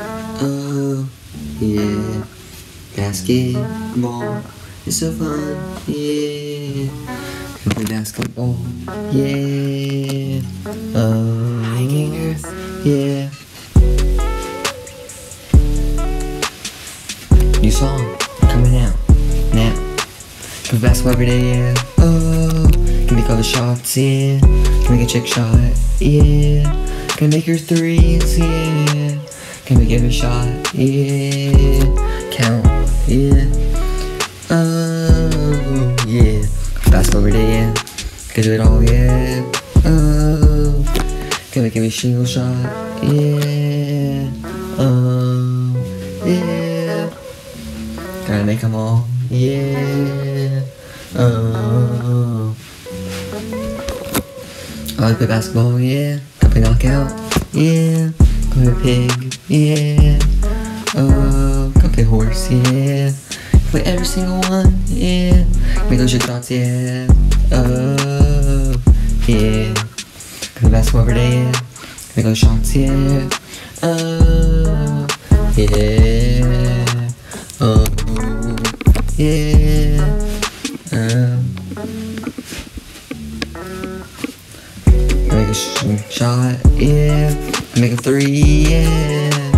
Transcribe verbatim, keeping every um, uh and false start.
Oh, yeah. Basketball is so fun, yeah. Can play basketball, yeah. Oh, yeah. New song coming out now. Play basketball every day, yeah. Oh, can make all the shots, yeah. Can make a check shot, yeah. Can make your threes, yeah. Can make every shot, yeah. Count, yeah. Oh, yeah. Basketball every day, yeah. Can do it all, yeah. Oh, can make every single shot, yeah. Oh, yeah. Gotta make them all, yeah. Oh, I like to play basketball, yeah. Can play knockout, yeah. Can play pig, yeah. Oh, can play horse, yeah. Can play every single one, yeah. Make those shit shots, yeah. Oh, yeah. Can play basketball every day, yeah. Make those shots, yeah. Oh, yeah. Oh, yeah. Um, make a sh shot, yeah. Make a three, yeah.